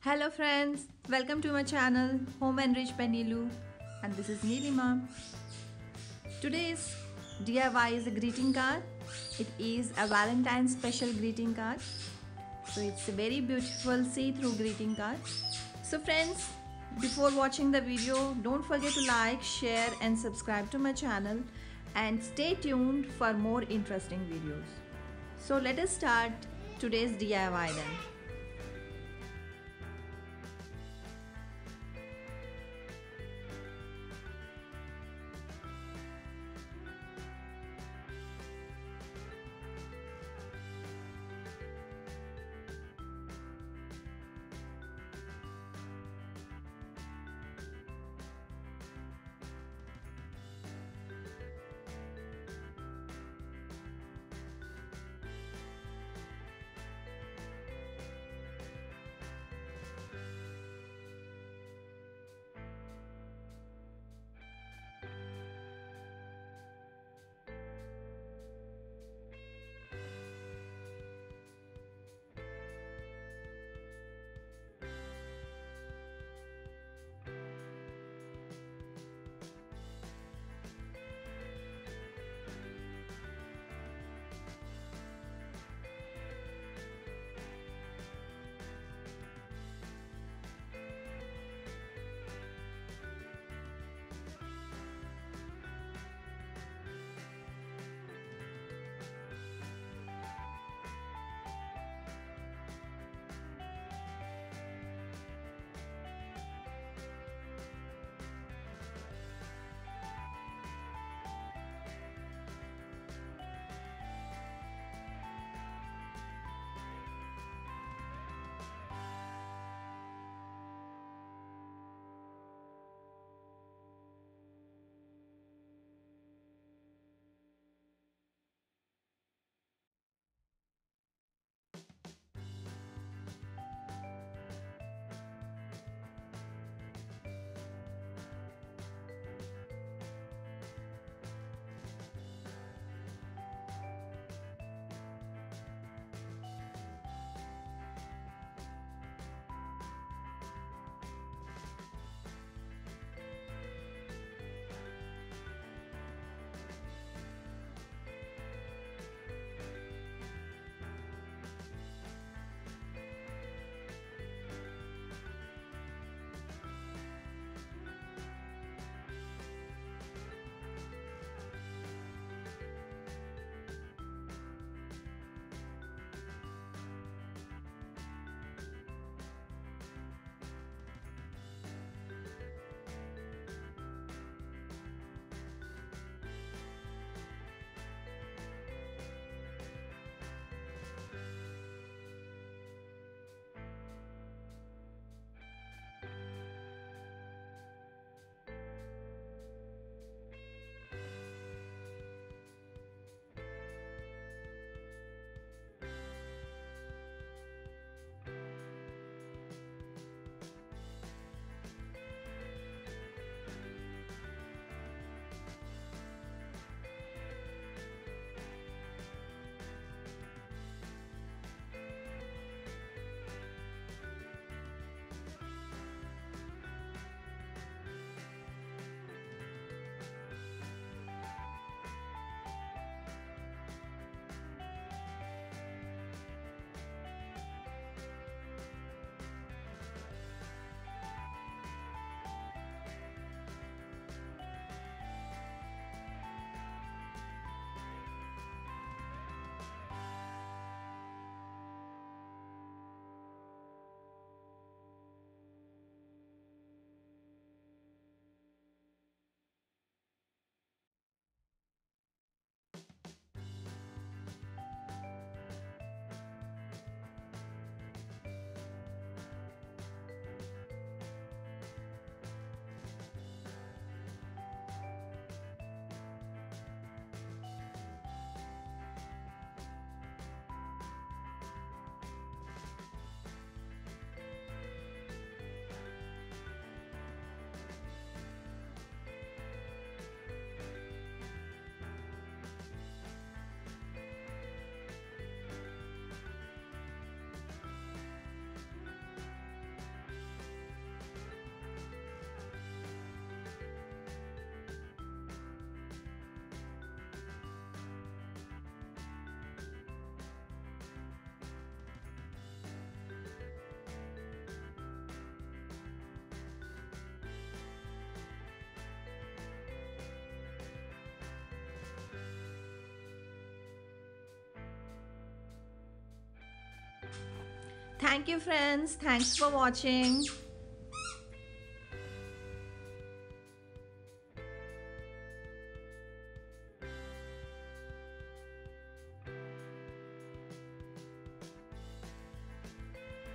Hello friends, welcome to my channel Home Enriched by Neelu, and this is Neelima. Today's DIY is a greeting card. It is a Valentine special greeting card. So it's a very beautiful see-through greeting card. So friends, before watching the video, don't forget to like, share and subscribe to my channel and stay tuned for more interesting videos. So let us start today's DIY then. Thank you friends. Thanks for watching.